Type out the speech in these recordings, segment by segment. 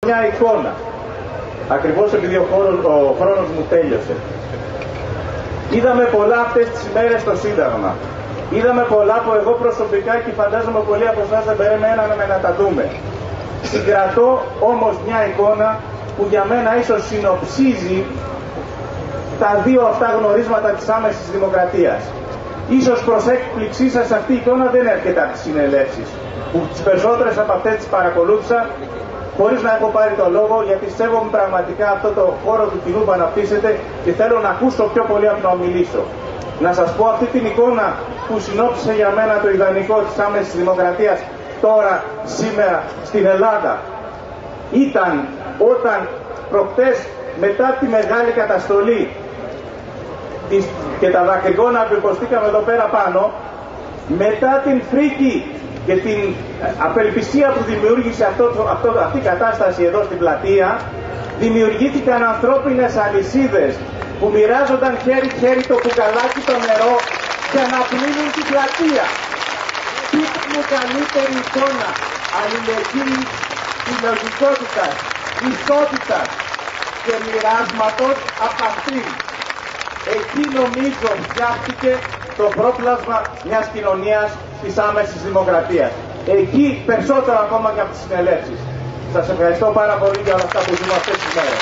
Μια εικόνα, ακριβώς επειδή ο χρόνος μου τέλειωσε. Είδαμε πολλά αυτές τις ημέρες στο Σύνταγμα. Είδαμε πολλά που εγώ προσωπικά και φαντάζομαι πολλοί από εσάς δεν περιμένανε να τα δούμε. Συγκρατώ όμως μια εικόνα που για μένα ίσως συνοψίζει τα δύο αυτά γνωρίσματα της άμεσης δημοκρατίας. Ίσως προς έκπληξή σας αυτή η εικόνα δεν έρχεται από τις συνελεύσεις, που τις περισσότερες από αυτές τις παρακολούθησα χωρίς να έχω πάρει το λόγο, γιατί σέβομαι πραγματικά αυτό το χώρο του κοινού που αναπτύσσεται και θέλω να ακούσω πιο πολύ από το να μιλήσω. Να σας πω αυτή την εικόνα που συνόψισε για μένα το ιδανικό της άμεσης δημοκρατίας τώρα, σήμερα, στην Ελλάδα. Ήταν όταν προχτές, μετά τη μεγάλη καταστολή και τα δακρυγόνα που υποστήκαμε εδώ πέρα πάνω, μετά την φρίκη και την απελπισία που δημιούργησε αυτή η κατάσταση εδώ στην πλατεία, δημιουργήθηκαν ανθρώπινες αλυσίδες που μοιράζονταν χέρι-χέρι το κουκαλάκι το νερό για να πνίγουν την πλατεία. Πείτε μου καλύτερη εικόνα αλληλεγγύης, συλλογικότητας, ισότητας και μοιράσματος από αυτήν. Εκεί νομίζω φτιάχτηκε το πρόπλασμα μιας κοινωνίας της άμεσης δημοκρατίας. Εκεί περισσότερο ακόμα και από τις συνελεύσεις. Σας ευχαριστώ πάρα πολύ για όλα αυτά που ζούμε αυτές τις μέρες.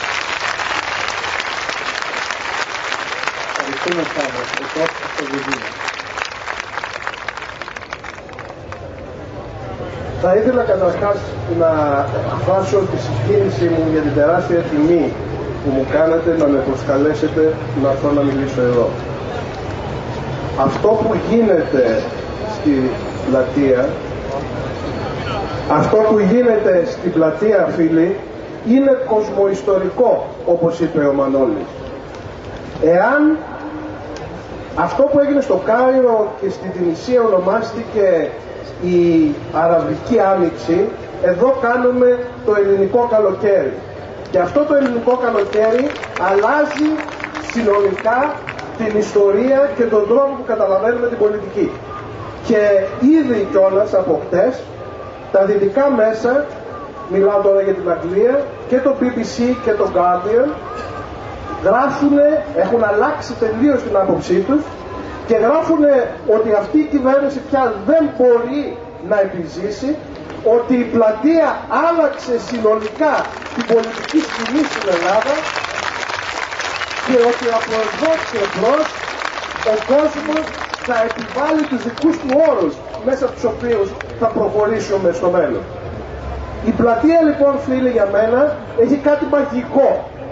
Ευχαριστούμε πάρα. Θα ήθελα καταρχάς να εκφράσω τη συγκίνησή μου για την τεράστια τιμή που μου κάνετε να με προσκαλέσετε να έρθω να μιλήσω εδώ. Αυτό που γίνεται στη πλατεία, φίλοι, είναι κοσμοϊστορικό, όπως είπε ο Μανώλης. Εάν αυτό που έγινε στο Κάιρο και στην Τινησία ονομάστηκε η Αραβική Άνοιξη, εδώ κάνουμε το ελληνικό καλοκαίρι. Και αυτό το ελληνικό καλοκαίρι αλλάζει συνολικά την ιστορία και τον τρόπο που καταλαβαίνουμε την πολιτική. Και ήδη κιόλας από χτες τα δυτικά μέσα, μιλάω τώρα για την Αγγλία, και το BBC και το Guardian έχουν αλλάξει τελείως την άποψή τους και γράφουν ότι αυτή η κυβέρνηση πια δεν μπορεί να επιζήσει, ότι η πλατεία άλλαξε συνολικά την πολιτική σκηνή στην Ελλάδα και ότι από εδώ και μπρος ο κόσμος θα επιβάλλει τους δικούς του όρους μέσα από τους οποίους θα προχωρήσουμε στο μέλλον. Η πλατεία λοιπόν, φίλοι, για μένα έχει κάτι μαγικό.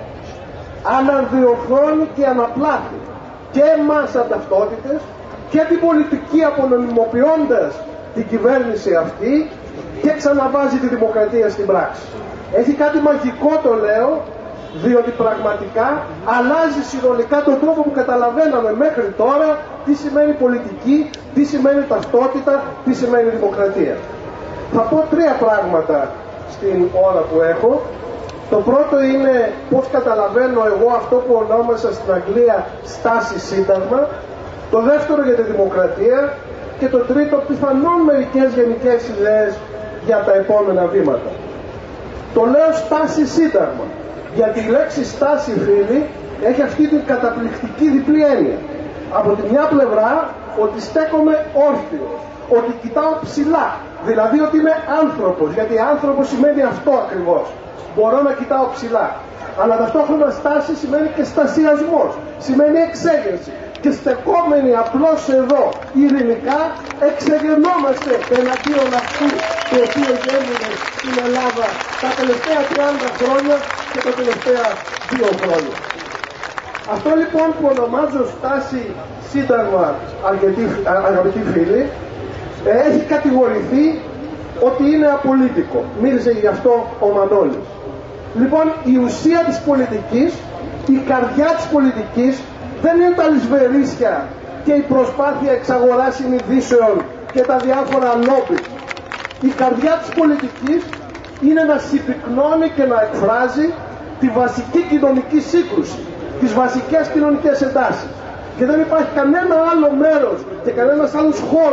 Αναδιοχρώνει και αναπλάθει και εμάς σαν ταυτότητες και την πολιτική, απονομιμοποιώντας την κυβέρνηση αυτή, και ξαναβάζει τη δημοκρατία στην πράξη. Έχει κάτι μαγικό, το λέω, διότι πραγματικά αλλάζει συνολικά τον τρόπο που καταλαβαίναμε μέχρι τώρα τι σημαίνει πολιτική, τι σημαίνει ταυτότητα, τι σημαίνει δημοκρατία. Θα πω τρία πράγματα στην ώρα που έχω. Το πρώτο είναι πώς καταλαβαίνω εγώ αυτό που ονόμασα στην Αγγλία στάση σύνταγμα. Το δεύτερο για τη δημοκρατία. Και το τρίτο, πιθανόν μερικές γενικές ιδέες για τα επόμενα βήματα. Το λέω στάση σύνταγμα, γιατί η λέξη στάση, φίλοι, έχει αυτή την καταπληκτική διπλή έννοια. Από τη μια πλευρά, ότι στέκομαι όρθιος, ότι κοιτάω ψηλά, δηλαδή ότι είμαι άνθρωπος, γιατί άνθρωπος σημαίνει αυτό ακριβώς. Μπορώ να κοιτάω ψηλά. Αλλά ταυτόχρονα στάση σημαίνει και στασιασμός, σημαίνει εξέγερση. Και στεκόμενοι απλώς εδώ ειρηνικά εξεγερνόμαστε εναντίον αυτού το οποίο έγινε στην Ελλάδα τα τελευταία 30 χρόνια και τα τελευταία 2 χρόνια. Αυτό λοιπόν που ονομάζω στάση σύνταγμα, αγαπητοί φίλοι, έχει κατηγορηθεί ότι είναι απολίτικο. Μίλησε γι' αυτό ο Μανώλης. Λοιπόν, η ουσία της πολιτικής, η καρδιά της πολιτικής δεν είναι τα λησβερίσια και η προσπάθεια εξαγοράς συνειδήσεων και τα διάφορα λόμπι. Η καρδιά της πολιτικής είναι να συμπυκνώνει και να εκφράζει τη βασική κοινωνική σύγκρουση, τις βασικές κοινωνικές εντάσεις. Και δεν υπάρχει κανένα άλλο μέρος και κανένας άλλος χώρος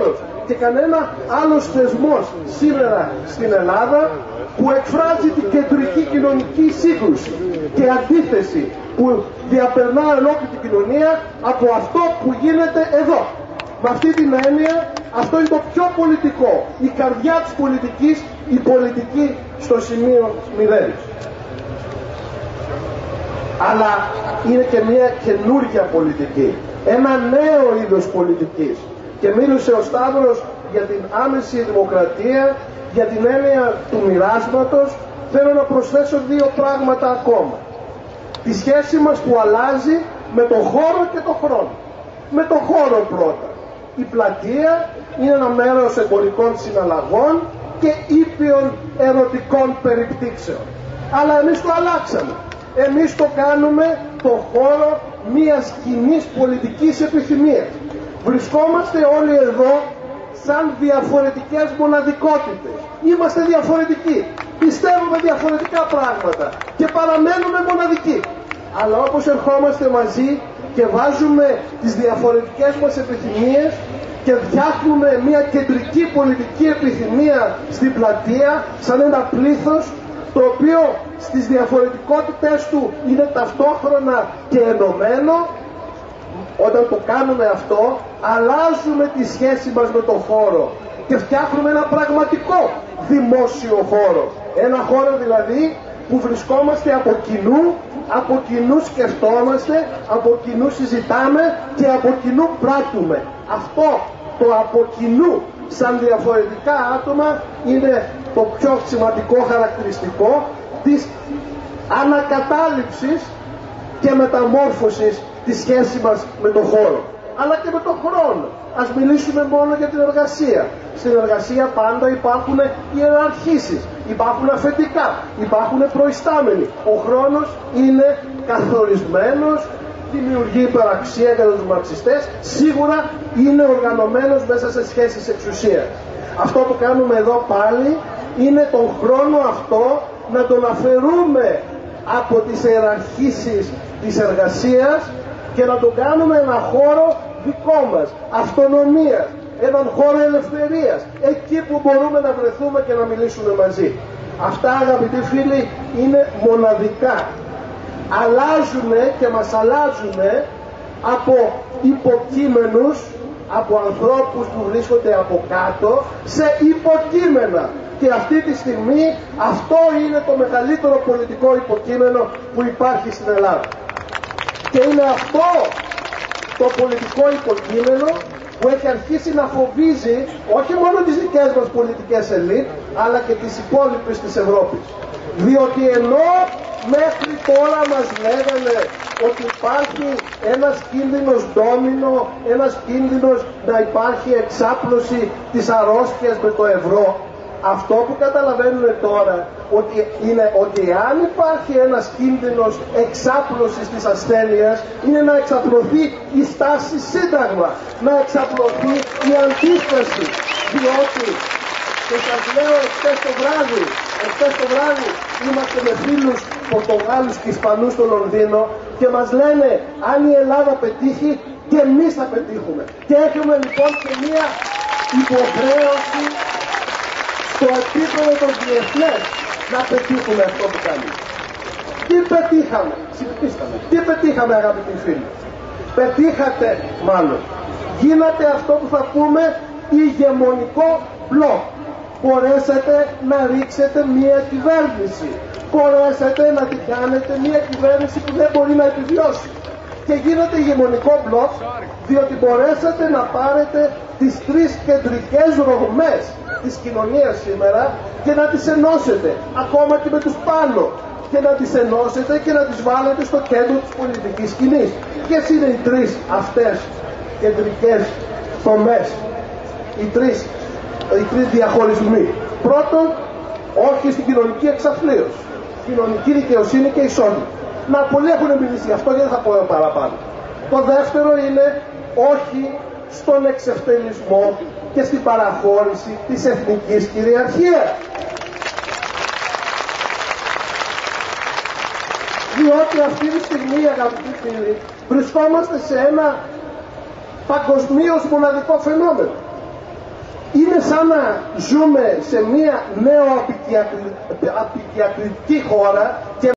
και κανένα άλλος θεσμός σήμερα στην Ελλάδα που εκφράζει την κεντρική κοινωνική σύγκρουση και αντίθεση που διαπερνά ολόκληρη την κοινωνία από αυτό που γίνεται εδώ. Με αυτή την έννοια, αυτό είναι το πιο πολιτικό, η καρδιά της πολιτικής, η πολιτική στο σημείο 0. Αλλά είναι και μια καινούργια πολιτική, ένα νέο είδος πολιτικής. Και μίλησε ο Σταύρος για την άμεση δημοκρατία, για την έννοια του μοιράσματος. Θέλω να προσθέσω δύο πράγματα ακόμα. Τη σχέση μας που αλλάζει με το χώρο και το χρόνο. Με το χώρο πρώτα. Η πλατεία είναι ένα μέρος εμπορικών συναλλαγών και ήπιων ερωτικών περιπτύξεων. Αλλά εμείς το αλλάξαμε. Εμείς το κάνουμε το χώρο μιας κοινής πολιτικής επιθυμίας. Βρισκόμαστε όλοι εδώ σαν διαφορετικές μοναδικότητες. Είμαστε διαφορετικοί. Πιστεύουμε διαφορετικά πράγματα και παραμένουμε μοναδικοί. Αλλά όπως ερχόμαστε μαζί και βάζουμε τις διαφορετικές μας επιθυμίες και φτιάχνουμε μια κεντρική πολιτική επιθυμία στην πλατεία σαν ένα πλήθος το οποίο στις διαφορετικότητες του είναι ταυτόχρονα και ενωμένο, όταν το κάνουμε αυτό αλλάζουμε τη σχέση μας με τον χώρο και φτιάχνουμε ένα πραγματικό δημόσιο χώρο. Ένα χώρο δηλαδή που βρισκόμαστε από κοινού σκεφτόμαστε, από κοινού συζητάμε και από κοινού πράττουμε. Αυτό το από κοινού σαν διαφορετικά άτομα είναι το πιο σημαντικό χαρακτηριστικό της ανακατάληψης και μεταμόρφωσης της σχέσης μας με τον χώρο, αλλά και με τον χρόνο. Ας μιλήσουμε μόνο για την εργασία. Στην εργασία πάντα υπάρχουν ιεραρχήσεις, υπάρχουν αφεντικά, υπάρχουν προϊστάμενοι. Ο χρόνος είναι καθορισμένος, δημιουργεί υπεραξία για τους μαρξιστές, σίγουρα είναι οργανωμένος μέσα σε σχέσεις εξουσίας. Αυτό που κάνουμε εδώ πάλι είναι τον χρόνο αυτό να τον αφαιρούμε από τις ιεραρχήσεις της εργασίας και να τον κάνουμε ένα χώρο δικό μας, αυτονομίας, έναν χώρο ελευθερίας, εκεί που μπορούμε να βρεθούμε και να μιλήσουμε μαζί. Αυτά, αγαπητοί φίλοι, είναι μοναδικά. Αλλάζουνε και μας αλλάζουνε από υποκείμενους, από ανθρώπους που βρίσκονται από κάτω, σε υποκείμενα. Και αυτή τη στιγμή αυτό είναι το μεγαλύτερο πολιτικό υποκείμενο που υπάρχει στην Ελλάδα. Και είναι αυτό το πολιτικό υποκείμενο που έχει αρχίσει να φοβίζει όχι μόνο τις δικές μας πολιτικές ελίτ, αλλά και τις υπόλοιπες της Ευρώπης. Διότι ενώ μέχρι τώρα μας λέγανε ότι υπάρχει ένας κίνδυνος ντόμινο, ένας κίνδυνος να υπάρχει εξάπλωση της αρρώστιας με το ευρώ, αυτό που καταλαβαίνουν τώρα είναι ότι αν υπάρχει ένας κίνδυνος εξάπλωσης της ασθένειας, είναι να εξαπλωθεί η στάση σύνταγμα, να εξαπλωθεί η αντίσταση. Διότι, και σας λέω εχθές το βράδυ είμαστε με φίλους Πορτογάλους και Ισπανούς στο Λονδίνο και μας λένε αν η Ελλάδα πετύχει και εμείς θα πετύχουμε. Και έχουμε λοιπόν και μία υποχρέωση στο επίπεδο των διεθνές να πετύχουμε αυτό που κάνουμε. Τι πετύχαμε, συζητήσαμε, τι πετύχαμε αγαπητοί φίλοι. Πετύχατε μάλλον, γίνατε αυτό που θα πούμε ηγεμονικό μπλοκ. Μπορέσατε να ρίξετε μία κυβέρνηση. Μπορέσατε να την κάνετε μία κυβέρνηση που δεν μπορεί να επιβιώσει. Και γίνατε ηγεμονικό μπλοκ διότι μπορέσατε να πάρετε τις τρεις κεντρικές ρογμές της κοινωνίας σήμερα και να τις ενώσετε, ακόμα και με τους πάνω, και να τις ενώσετε και να τις βάλετε στο κέντρο της πολιτικής σκηνής. Ποιες είναι οι τρεις αυτές κεντρικές τομές, οι τρεις διαχωρισμοί? Πρώτον, όχι στην κοινωνική εξαθλίωση, κοινωνική δικαιοσύνη και ισότητα. Να, πολλοί έχουν μιλήσει γι' αυτό και δεν θα πω παραπάνω. Το δεύτερο είναι όχι στον εξευτελισμό και στην παραχώρηση της εθνικής κυριαρχίας. Διότι αυτή τη στιγμή, αγαπητοί φίλοι, βρισκόμαστε σε ένα παγκοσμίως μοναδικό φαινόμενο. Είναι σαν να ζούμε σε μια νέο απικιακριτική χώρα και